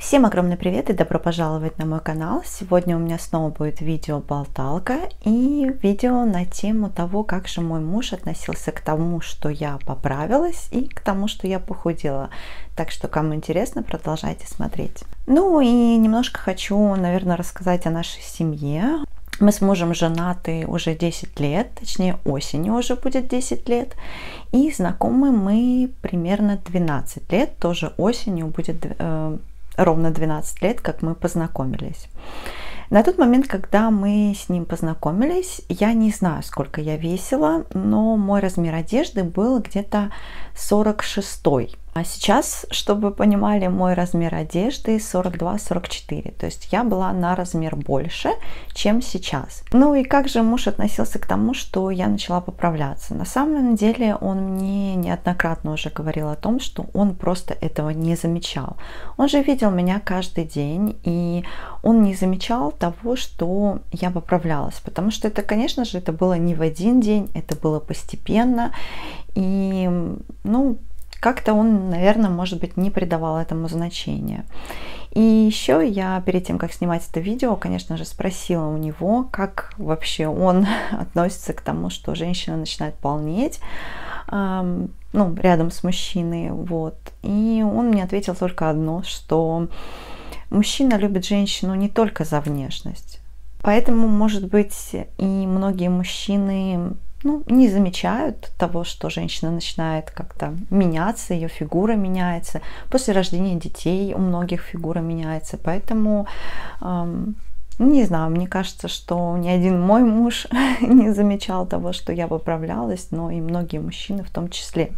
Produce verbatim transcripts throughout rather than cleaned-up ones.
Всем огромный привет и добро пожаловать на мой канал. Сегодня у меня снова будет видео-болталка и видео на тему того, как же мой муж относился к тому, что я поправилась, и к тому, что я похудела. Так что, кому интересно, продолжайте смотреть. Ну и немножко хочу, наверное, рассказать о нашей семье. Мы с мужем женаты уже десять лет, точнее осенью уже будет десять лет. И знакомы мы примерно двенадцать лет, тоже осенью будет э, ровно двенадцать лет, как мы познакомились. На тот момент, когда мы с ним познакомились, я не знаю, сколько я весила, но мой размер одежды был где-то сорок шестой. А сейчас, чтобы вы понимали, мой размер одежды сорок два сорок четыре. То есть я была на размер больше, чем сейчас. Ну и как же муж относился к тому, что я начала поправляться? На самом деле он мне неоднократно уже говорил о том, что он просто этого не замечал. Он же видел меня каждый день, и он не замечал того, что я поправлялась. Потому что это, конечно же, это было не в один день, это было постепенно. И, ну, как-то он, наверное, может быть, не придавал этому значения. И еще я перед тем, как снимать это видео, конечно же, спросила у него, как вообще он относится к тому, что женщина начинает полнеть, эм, ну, рядом с мужчиной, вот. И он мне ответил только одно, что мужчина любит женщину не только за внешность. Поэтому, может быть, и многие мужчины ну, не замечают того, что женщина начинает как-то меняться, ее фигура меняется. После рождения детей у многих фигура меняется. Поэтому, эм, не знаю, мне кажется, что ни один мой муж не замечал того, что я поправлялась, но и многие мужчины в том числе.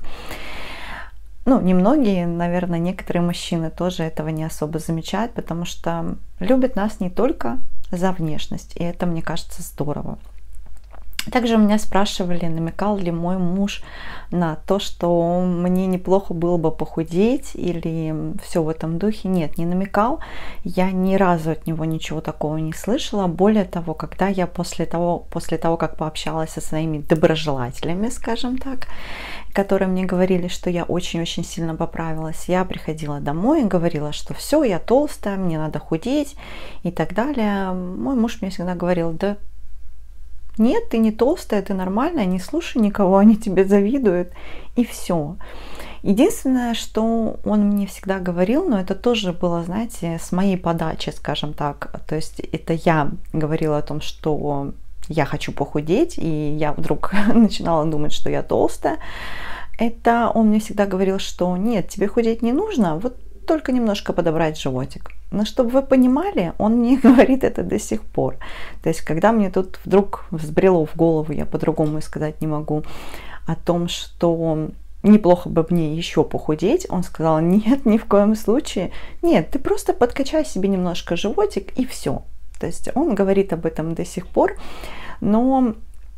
Ну, не многие, наверное, некоторые мужчины тоже этого не особо замечают, потому что любят нас не только за внешность, и это, мне кажется, здорово. Также меня спрашивали, намекал ли мой муж на то, что мне неплохо было бы похудеть или все в этом духе. Нет, не намекал. Я ни разу от него ничего такого не слышала. Более того, когда я после того, после того как пообщалась со своими доброжелателями, скажем так, которые мне говорили, что я очень-очень сильно поправилась, я приходила домой и говорила, что все, я толстая, мне надо худеть и так далее. Мой муж мне всегда говорил: да нет, ты не толстая, ты нормальная, не слушай никого, они тебе завидуют, и все. Единственное, что он мне всегда говорил, но это тоже было, знаете, с моей подачи, скажем так, то есть это я говорила о том, что я хочу похудеть, и я вдруг начинала думать, что я толстая. Это он мне всегда говорил, что нет, тебе худеть не нужно, вот только немножко подобрать животик. Но чтобы вы понимали, он мне говорит это до сих пор. То есть, когда мне тут вдруг взбрело в голову, я по-другому и сказать не могу, о том, что неплохо бы мне еще похудеть, он сказал: нет, ни в коем случае. Нет, ты просто подкачай себе немножко животик и все. То есть, он говорит об этом до сих пор, но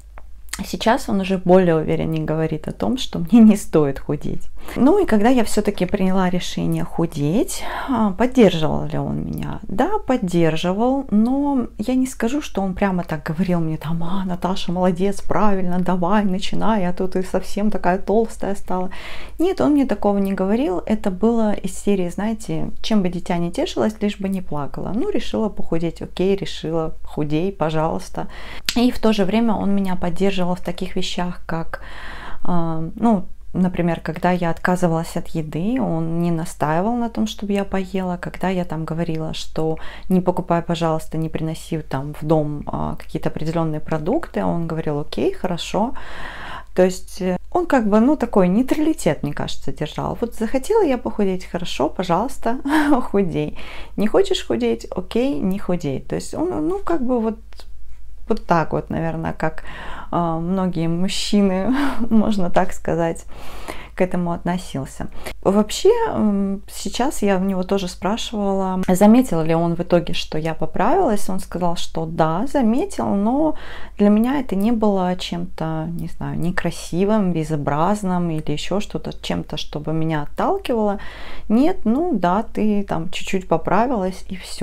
сейчас он уже более увереннее говорит о том, что мне не стоит худеть. Ну и когда я все-таки приняла решение худеть, поддерживал ли он меня? Да, поддерживал, но я не скажу, что он прямо так говорил мне там: а, Наташа, молодец, правильно, давай, начинай, а то ты совсем такая толстая стала. Нет, он мне такого не говорил, это было из серии, знаете, чем бы дитя не тешилось, лишь бы не плакала. Ну, решила похудеть, окей, решила, худей, пожалуйста. И в то же время он меня поддерживал в таких вещах, как, э, ну, например, когда я отказывалась от еды, он не настаивал на том, чтобы я поела. Когда я там говорила, что не покупай, пожалуйста, не приноси там в дом а, какие-то определенные продукты, он говорил: окей, хорошо. То есть он как бы, ну, такой нейтралитет, мне кажется, держал. Вот захотела я похудеть, хорошо, пожалуйста, худей. Не хочешь худеть, окей, не худей. То есть он, ну, как бы вот Вот так вот, наверное, как э, многие мужчины, можно так сказать, к этому относился. Вообще, э, сейчас я у него тоже спрашивала, заметил ли он в итоге, что я поправилась. Он сказал, что да, заметил, но для меня это не было чем-то, не знаю, некрасивым, безобразным или еще что-то, чем-то, чтобы меня отталкивало. Нет, ну да, ты там чуть-чуть поправилась и все.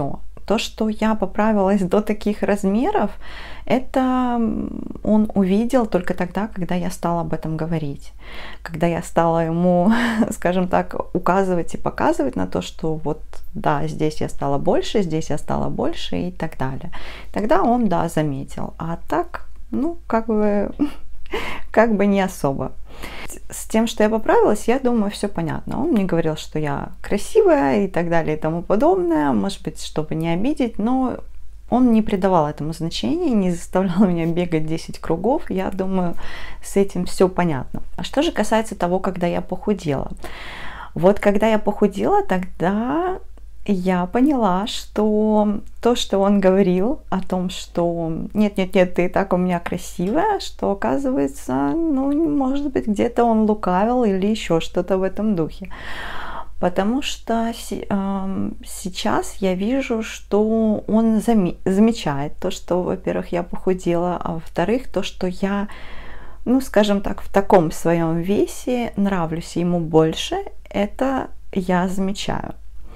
То, что я поправилась до таких размеров, это он увидел только тогда, когда я стала об этом говорить. Когда я стала ему, скажем так, указывать и показывать на то, что вот, да, здесь я стала больше, здесь я стала больше и так далее. Тогда он, да, заметил. А так, ну, как бы, как бы не особо. С тем, что я поправилась, я думаю, все понятно. Он мне говорил, что я красивая и так далее и тому подобное, может быть, чтобы не обидеть, но он не придавал этому значения, не заставлял меня бегать десять кругов. Я думаю, с этим все понятно. А что же касается того, когда я похудела? Вот когда я похудела, тогда я поняла, что то, что он говорил о том, что нет-нет-нет, ты и так у меня красивая, что оказывается, ну, может быть, где-то он лукавил или еще что-то в этом духе. Потому что э, сейчас я вижу, что он заме- замечает то, что, во-первых, я похудела, а во-вторых, то, что я, ну, скажем так, в таком своем весе нравлюсь ему больше, это я замечаю.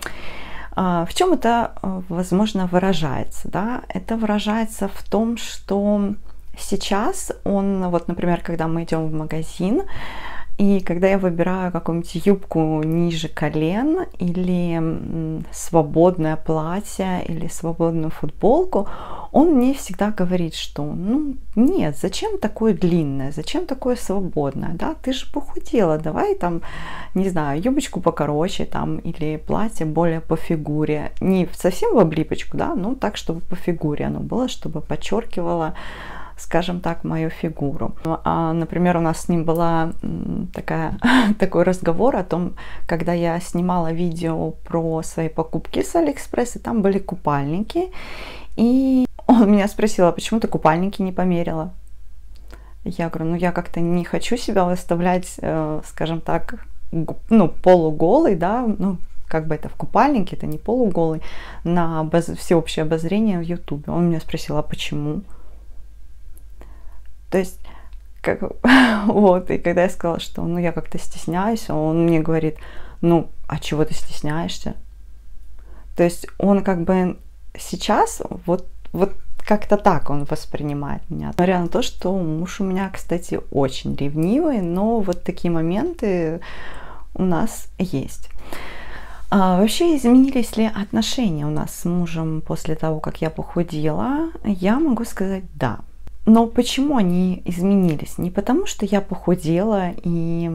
В чем это, возможно, выражается? Да? Это выражается в том, что сейчас он, вот, например, когда мы идем в магазин, и когда я выбираю какую-нибудь юбку ниже колен или свободное платье или свободную футболку, он мне всегда говорит, что ну нет, зачем такое длинное, зачем такое свободное, да, ты же похудела, давай там, не знаю, юбочку покороче там или платье более по фигуре, не совсем в облипочку, да, ну так, чтобы по фигуре оно было, чтобы подчеркивало, скажем так, мою фигуру. А, например, у нас с ним была такая, такой разговор о том, когда я снимала видео про свои покупки с Алиэкспресс, и там были купальники, и он меня спросил, а почему ты купальники не померила? Я говорю, ну я как-то не хочу себя выставлять, скажем так, ну, полуголой, да, ну, как бы это в купальнике, это не полуголый, на обоз... всеобщее обозрение в Ютубе. Он меня спросил, а почему? То есть, как, вот, и когда я сказала, что, ну, я как-то стесняюсь, он мне говорит, ну, а чего ты стесняешься? То есть, он как бы сейчас, вот, вот как-то так он воспринимает меня. Несмотря на то, что муж у меня, кстати, очень ревнивый, но вот такие моменты у нас есть. А вообще, изменились ли отношения у нас с мужем после того, как я похудела? Я могу сказать, да. Но почему они изменились? Не потому, что я похудела и,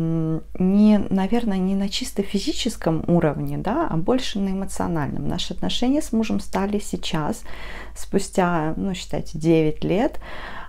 не, наверное, не на чисто физическом уровне, да, а больше на эмоциональном. Наши отношения с мужем стали сейчас, спустя, ну, считайте, девять лет,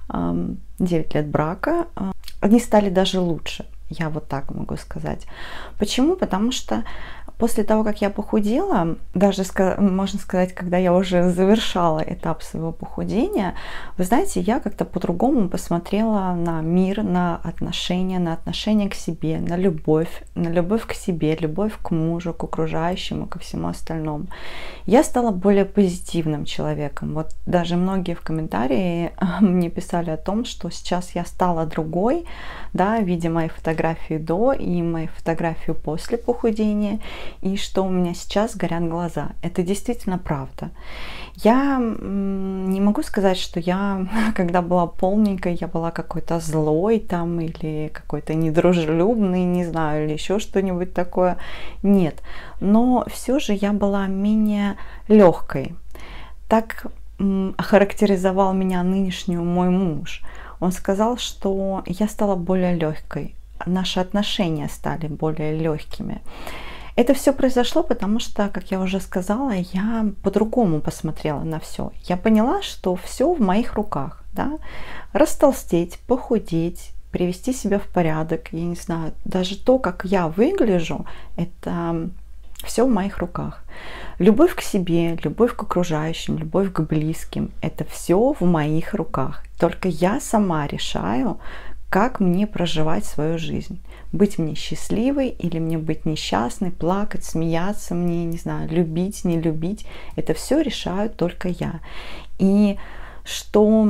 девять лет брака, они стали даже лучше. Я вот так могу сказать. Почему? Потому что после того, как я похудела, даже, можно сказать, когда я уже завершала этап своего похудения, вы знаете, я как-то по-другому посмотрела на мир, на отношения, на отношения к себе, на любовь, на любовь к себе, любовь к мужу, к окружающему, ко всему остальному. Я стала более позитивным человеком. Вот даже многие в комментарии мне писали о том, что сейчас я стала другой, да, видя мои фотографии до и мои фотографии после похудения, и что у меня сейчас горят глаза. Это действительно правда. Я не могу сказать, что я, когда была полненькой, я была какой-то злой там или какой-то недружелюбный, не знаю, или еще что-нибудь такое. Нет. Но все же я была менее легкой. Так охарактеризовал меня нынешнюю мой муж. Он сказал, что я стала более легкой. Наши отношения стали более легкими. Это все произошло, потому что, как я уже сказала, я по-другому посмотрела на все. Я поняла, что все в моих руках. Да? Растолстеть, похудеть, привести себя в порядок. Я не знаю, даже то, как я выгляжу, это все в моих руках. Любовь к себе, любовь к окружающим, любовь к близким, это все в моих руках. Только я сама решаю, как мне проживать свою жизнь. Быть мне счастливой или мне быть несчастной, плакать, смеяться мне, не знаю, любить, не любить. Это все решаю только я. И что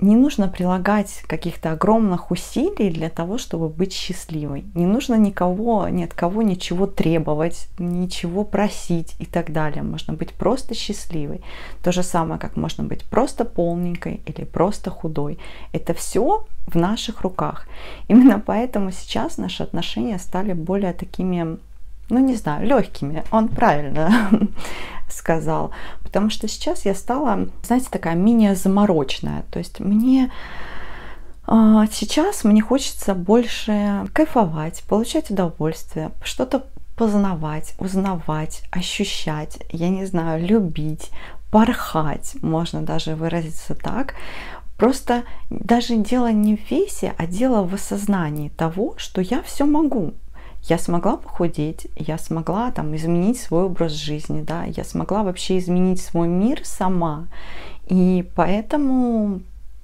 не нужно прилагать каких-то огромных усилий для того, чтобы быть счастливой. Не нужно никого, ни от кого ничего требовать, ничего просить и так далее. Можно быть просто счастливой. То же самое, как можно быть просто полненькой или просто худой. Это все в наших руках. Именно поэтому сейчас наши отношения стали более такими, ну не знаю, легкими. Он правильно сказал. Потому что сейчас я стала, знаете, такая менее заморочная. То есть мне а, сейчас мне хочется больше кайфовать, получать удовольствие, что-то познавать, узнавать, ощущать, я не знаю, любить, порхать, можно даже выразиться так. Просто даже дело не в весе, а дело в осознании того, что я все могу. Я смогла похудеть, я смогла там изменить свой образ жизни, да, я смогла вообще изменить свой мир сама. И поэтому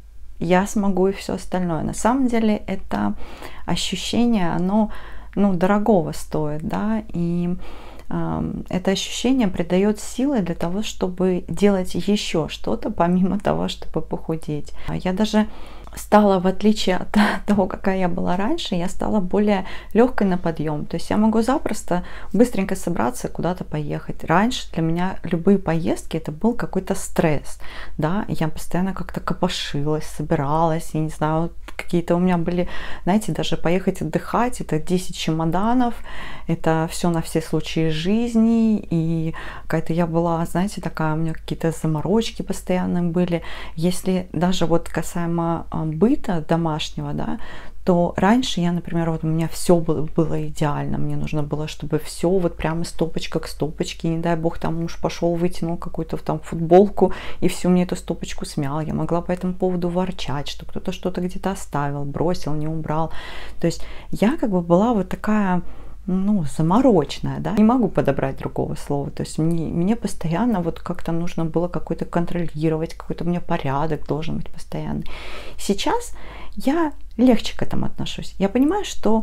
я смогу и все остальное. На самом деле это ощущение, оно, ну, дорогого стоит, да, и э, это ощущение придает силы для того, чтобы делать еще что-то, помимо того, чтобы похудеть. Я даже стала, в отличие от того, какая я была раньше, я стала более легкой на подъем. То есть я могу запросто быстренько собраться и куда-то поехать. Раньше для меня любые поездки это был какой-то стресс, да, я постоянно как-то копошилась, собиралась, я не знаю, какие-то у меня были, знаете, даже поехать отдыхать, это десять чемоданов, это все на все случаи жизни, и какая-то я была, знаете, такая, у меня какие-то заморочки постоянно были. Если даже вот касаемо быта домашнего, да, то раньше я, например, вот у меня все было, было идеально, мне нужно было, чтобы все вот прямо стопочка к стопочке, не дай бог, там муж пошел, вытянул какую-то там футболку и всю мне эту стопочку смял, я могла по этому поводу ворчать, что кто-то что-то где-то оставил, бросил, не убрал, то есть я как бы была вот такая, ну, заморочная, да, не могу подобрать другого слова, то есть мне, мне постоянно вот как-то нужно было какой-то контролировать, какой-то у меня порядок должен быть постоянный. Сейчас я легче к этому отношусь. Я понимаю, что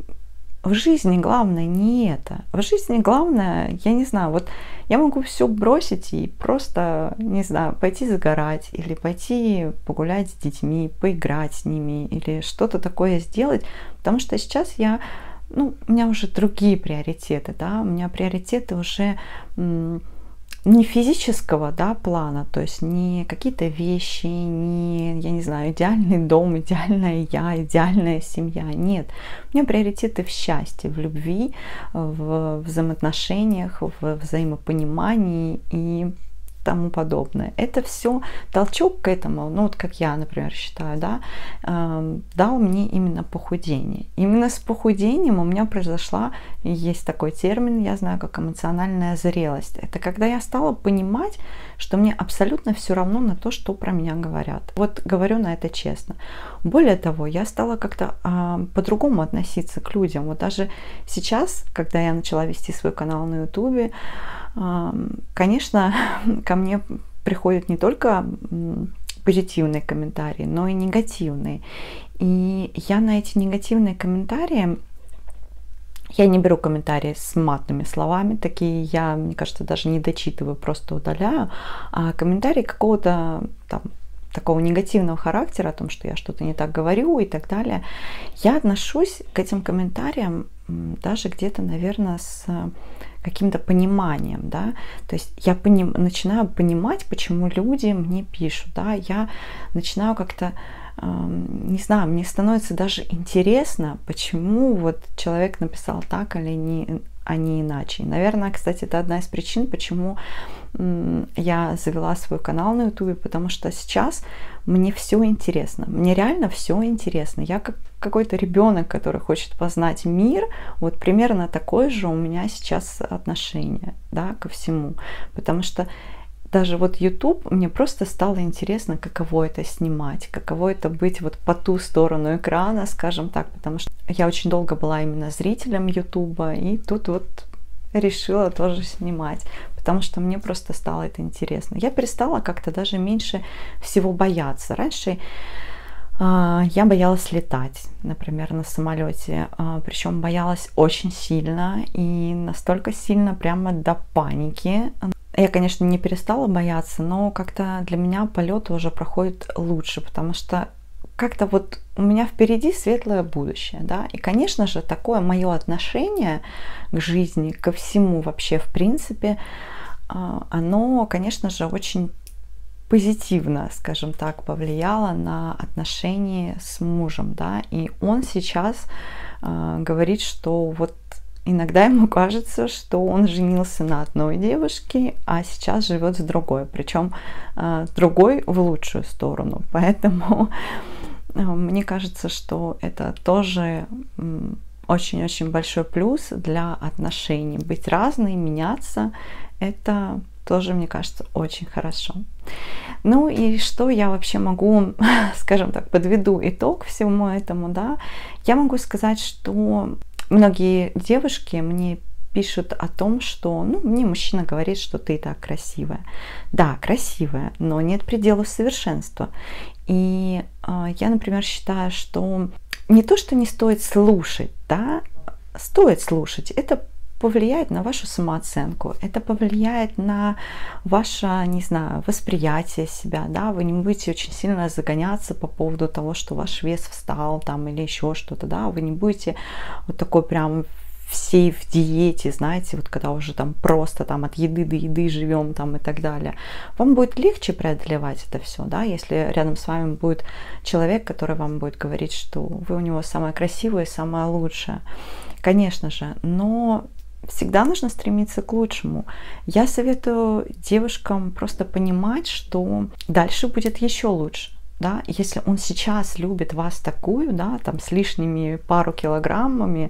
в жизни главное не это. В жизни главное, я не знаю, вот я могу все бросить и просто, не знаю, пойти загорать или пойти погулять с детьми, поиграть с ними или что-то такое сделать, потому что сейчас я, ну, у меня уже другие приоритеты, да, у меня приоритеты уже не физического, да, плана, то есть не какие-то вещи, не, я не знаю, идеальный дом, идеальная я, идеальная семья, нет. У меня приоритеты в счастье, в любви, в взаимоотношениях, в взаимопонимании и тому подобное. Это все толчок к этому, ну вот как я, например, считаю, да, э, дал мне именно похудение. Именно с похудением у меня произошла, есть такой термин, я знаю, как эмоциональная зрелость. Это когда я стала понимать, что мне абсолютно все равно на то, что про меня говорят. Вот говорю на это честно. Более того, я стала как-то э, по-другому относиться к людям. Вот даже сейчас, когда я начала вести свой канал на ютубе, конечно, ко мне приходят не только позитивные комментарии, но и негативные. И я на эти негативные комментарии, я не беру комментарии с матными словами, такие я, мне кажется, даже не дочитываю, просто удаляю, а комментарии какого-то там такого негативного характера, о том, что я что-то не так говорю и так далее, я отношусь к этим комментариям даже где-то, наверное, с каким-то пониманием, да, то есть я поним, начинаю понимать, почему люди мне пишут, да, я начинаю как-то, э, не знаю, мне становится даже интересно, почему вот человек написал так или не, а не иначе. Наверное, кстати, это одна из причин, почему я завела свой канал на ютубе, потому что сейчас мне все интересно, мне реально все интересно. Я как какой-то ребенок, который хочет познать мир, вот примерно такое же у меня сейчас отношение, да, ко всему, потому что даже вот YouTube, мне просто стало интересно, каково это снимать, каково это быть вот по ту сторону экрана, скажем так, потому что я очень долго была именно зрителем YouTube, и тут вот решила тоже снимать, потому что мне просто стало это интересно. Я перестала как-то даже меньше всего бояться. Раньше я боялась летать, например, на самолете, причем боялась очень сильно и настолько сильно прямо до паники. Я, конечно, не перестала бояться, но как-то для меня полеты уже проходят лучше, потому что как-то вот у меня впереди светлое будущее, да, и, конечно же, такое мое отношение к жизни, ко всему вообще, в принципе, оно, конечно же, очень позитивно, скажем так, повлияло на отношения с мужем, да, и он сейчас э, говорит, что вот иногда ему кажется, что он женился на одной девушке, а сейчас живет с другой, причем э, другой в лучшую сторону, поэтому мне кажется, что это тоже очень-очень большой плюс для отношений. Быть разной, меняться, это тоже, мне кажется, очень хорошо. Ну и что я вообще могу, скажем так, подведу итог всему этому, да, я могу сказать, что многие девушки мне пишут о том, что, ну, мне мужчина говорит, что ты так красивая. Да, красивая, но нет предела совершенства. И э, я, например, считаю, что не то, что не стоит слушать, да, стоит слушать, это повлияет на вашу самооценку, это повлияет на ваше, не знаю, восприятие себя, да, вы не будете очень сильно загоняться по поводу того, что ваш вес встал там или еще что-то, да, вы не будете вот такой прям все в диете, знаете, вот когда уже там просто там от еды до еды живем там и так далее, вам будет легче преодолевать это все, да, если рядом с вами будет человек, который вам будет говорить, что вы у него самая красивая, самая лучшая, конечно же, но всегда нужно стремиться к лучшему. Я советую девушкам просто понимать, что дальше будет еще лучше. Да, если он сейчас любит вас такую, да, там с лишними пару килограммами,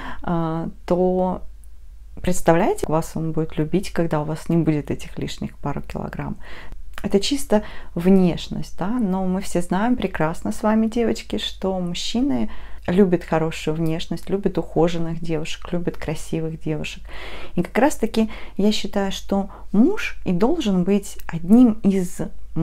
э, то представляете, вас он будет любить, когда у вас не будет этих лишних пару килограмм. Это чисто внешность, да, но мы все знаем прекрасно с вами, девочки, что мужчины любят хорошую внешность, любят ухоженных девушек, любят красивых девушек. И как раз таки я считаю, что муж и должен быть одним из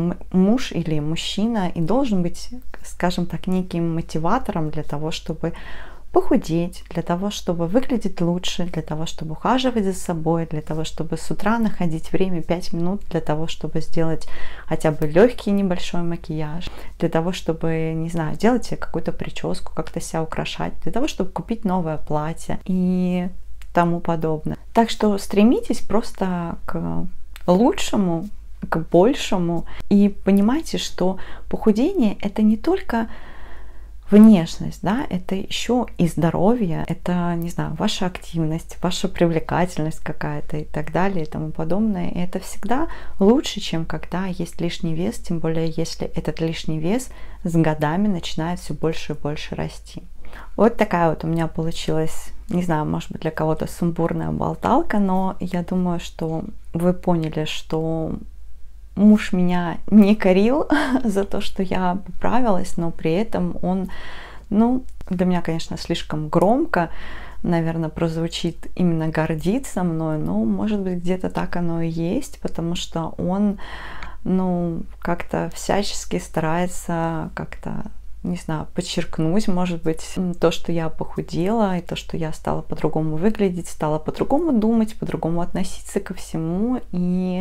муж или мужчина и должен быть, скажем так, неким мотиватором для того, чтобы похудеть, для того, чтобы выглядеть лучше, для того, чтобы ухаживать за собой, для того, чтобы с утра находить время пять минут для того, чтобы сделать хотя бы легкий небольшой макияж, для того, чтобы, не знаю, делать себе какую-то прическу, как-то себя украшать, для того, чтобы купить новое платье и тому подобное. Так что стремитесь просто к лучшему, к большему, и понимайте, что похудение — это не только внешность, да, это еще и здоровье, это, не знаю, ваша активность, ваша привлекательность какая-то и так далее и тому подобное. И это всегда лучше, чем когда есть лишний вес, тем более если этот лишний вес с годами начинает все больше и больше расти. Вот такая вот у меня получилась, не знаю, может быть, для кого-то сумбурная болталка, но я думаю, что вы поняли, что муж меня не корил за то, что я поправилась, но при этом он, ну, для меня, конечно, слишком громко, наверное, прозвучит именно гордиться мной, но, может быть, где-то так оно и есть, потому что он, ну, как-то всячески старается как-то, не знаю, подчеркнуть, может быть, то, что я похудела, и то, что я стала по-другому выглядеть, стала по-другому думать, по-другому относиться ко всему, и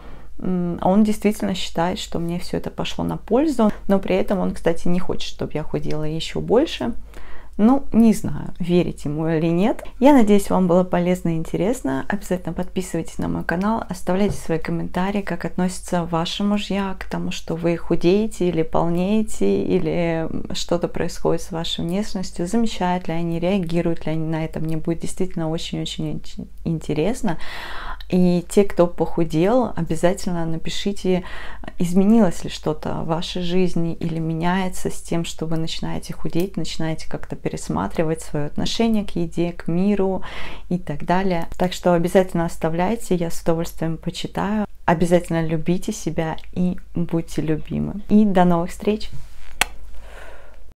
он действительно считает, что мне все это пошло на пользу, но при этом он, кстати, не хочет, чтобы я худела еще больше. Ну, не знаю, верить ему или нет. Я надеюсь, вам было полезно и интересно. Обязательно подписывайтесь на мой канал, оставляйте свои комментарии, как относятся ваши мужья к тому, что вы худеете или полнеете, или что-то происходит с вашей внешностью, замечают ли они, реагируют ли они на это. Мне будет действительно очень-очень интересно. И те, кто похудел, обязательно напишите, изменилось ли что-то в вашей жизни или меняется с тем, что вы начинаете худеть, начинаете как-то пересматривать свое отношение к еде, к миру и так далее. Так что обязательно оставляйте, я с удовольствием почитаю. Обязательно любите себя и будьте любимы. И до новых встреч!